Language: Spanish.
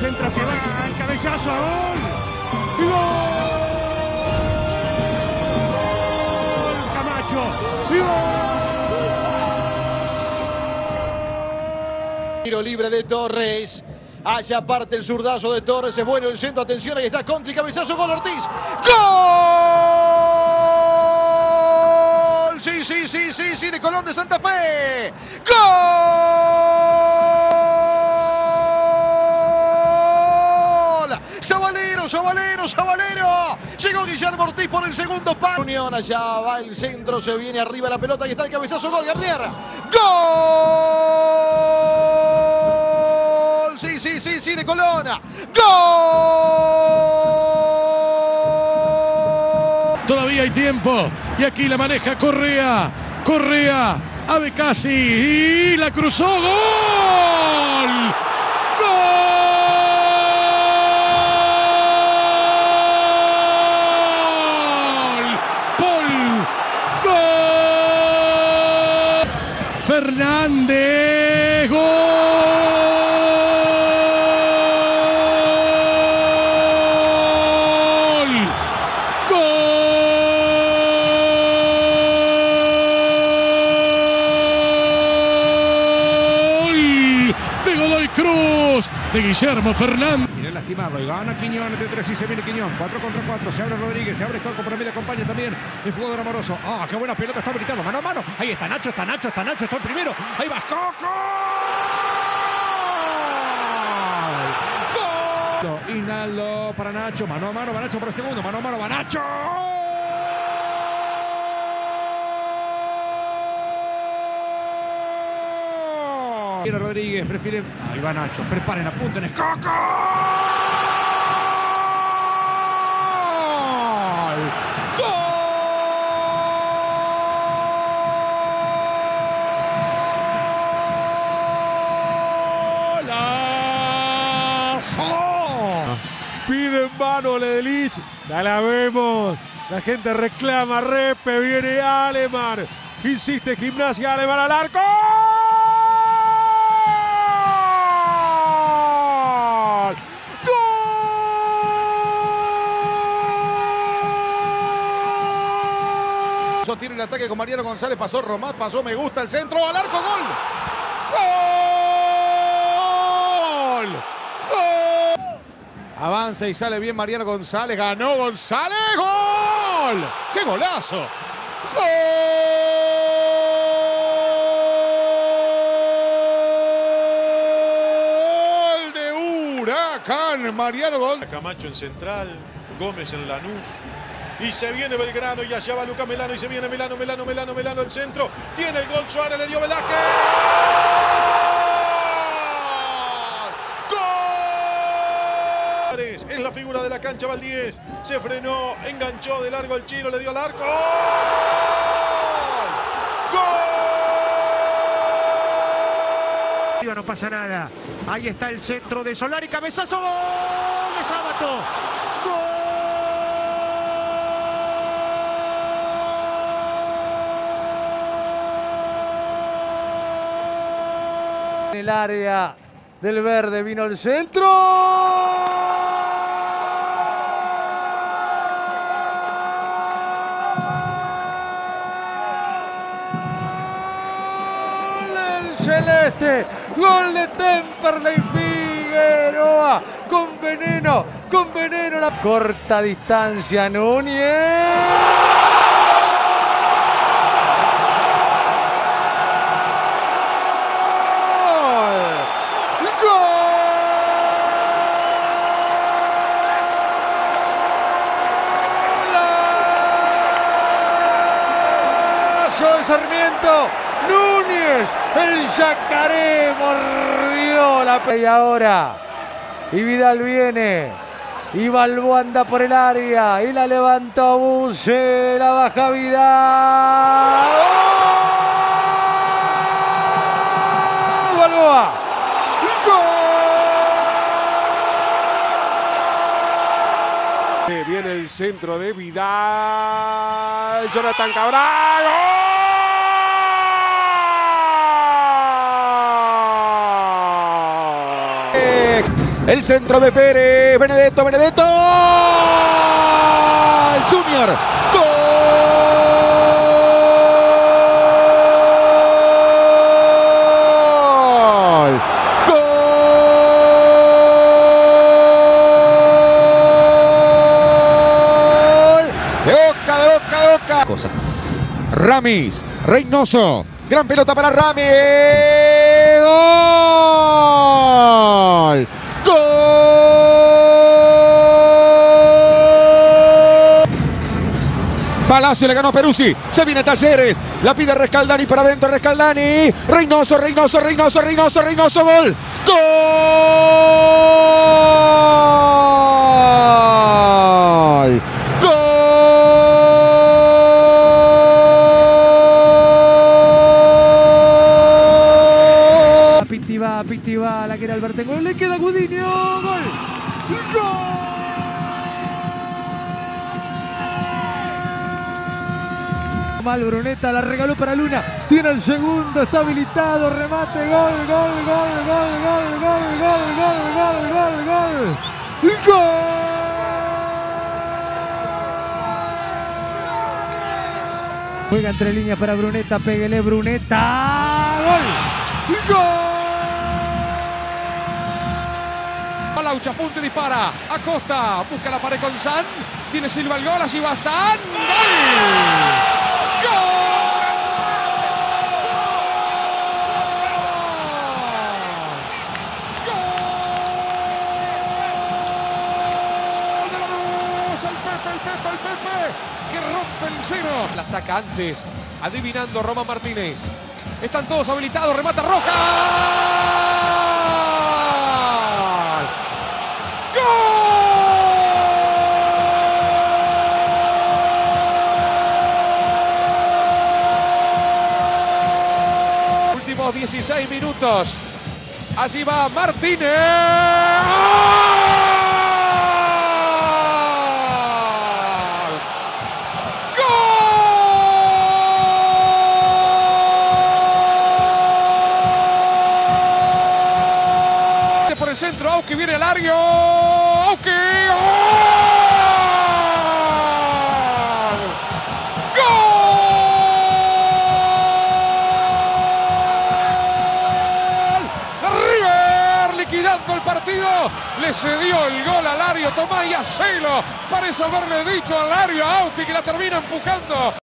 centro que va, el cabezazo, gol. ¡Gol! Camacho. ¡Gol! Tiro libre de Torres. Allá parte el zurdazo de Torres. Es bueno el centro. Atención, ahí está contra y cabezazo. Gol Ortiz. ¡Gol! Sí, sí, sí, sí, sí, de Colón de Santa Fe. ¡Gol! ¡Sabalero, Sabalero, Sabalero! Llegó Guillermo Ortiz por el segundo palo. Unión, allá va el centro, se viene arriba la pelota. Ahí está el cabezazo. Gol, Garnier. ¡Gol! Sí, sí, sí, sí, de Colón. ¡Gol! Todavía hay tiempo. Y aquí la maneja Correa. Correa. A Becassi. Y la cruzó. ¡Gol! ¡Gol! ¡Paul! ¡Gol! Fernández. ¡Gol! Cruz de Guillermo Fernández. Quiere lastimarlo y gana Quiñón de 3 y se viene Quiñón. 4 contra 4. Se abre Rodríguez, se abre Coco, pero mí le acompaña también el jugador amoroso. ¡Ah, qué buena pelota! Está gritando mano a mano. Ahí está Nacho, está Nacho, está Nacho, está el primero. Ahí va Coco. ¡Gol! Hinaldo para Nacho. Mano a mano, va Nacho para el segundo. Mano a mano, va Nacho. Rodríguez prefiere. Ahí va Nacho. Preparen, apunten. ¡Es Coco! ¡Gol! ¡Golazo! Pide en mano Ledelich. Ya la vemos. La gente reclama. Repe. Viene Alemán. Insiste Gimnasia. Alemán al arco. Tiene el ataque con Mariano González, pasó Román, pasó Me Gusta, el centro, al arco, gol. ¡Gol! ¡Gol! Avanza y sale bien Mariano González, ganó González, ¡gol! ¡Qué golazo! ¡Gol de Huracán! Mariano Gol. Camacho en central, Gómez en Lanús. Y se viene Belgrano y allá va Lucas Melano y se viene Melano el centro. Tiene el gol Suárez, le dio Velázquez. ¡Gol! Es la figura de la cancha Valdíez. Se frenó, enganchó de largo el Chiro, le dio al arco. ¡Gol! No pasa nada. Ahí está el centro de Solari. Cabezazo. ¡Gol de Sábato! ¡Gol! En el área del verde vino el centro. El celeste. Gol de Temperley Figueroa. Con veneno. La corta distancia Núñez. De Sarmiento, Núñez, el yacaré mordió la pelota. Y ahora, y Vidal viene, y Balboa anda por el área, y la levantó Buse, la baja Vidal. ¡Oh! Balboa, ¡gol! Viene el centro de Vidal, Jonathan Cabral. ¡Oh! El centro de Pérez. Benedetto. Junior. ¡Gol! De Boca. Cosa. Ramis, Reynoso, gran pelota para Ramis. ¡Gol! Palacio le ganó a Peruzzi, se viene Talleres, la pide Rescaldani para adentro, Rescaldani, Reynoso, gol, Pitti va, la quiere Albertengo, le queda Gudiño, gol. Mal Brunetta, la regaló para Luna, tiene el segundo, está habilitado, remate, gol. Juega entre líneas para Brunetta, péguele Brunetta, gol. Laucha, apunta y dispara. Acosta, busca la pared con San. Tiene Silva el gol, allí va San. ¡Gol! ¡Gol! ¡De la luz! El Pepe, que rompe el cero. La saca antes, adivinando Román Martínez. Están todos habilitados, remata Roja. Últimos 16 minutos. Allí va Martínez. ¡Gol! Por el centro, Auqui viene al área. ¡Auqui! Liquidando el partido, le cedió el gol a Lario Tomás y a Celo, parece haberle dicho a Lario a Auqui que la termina empujando.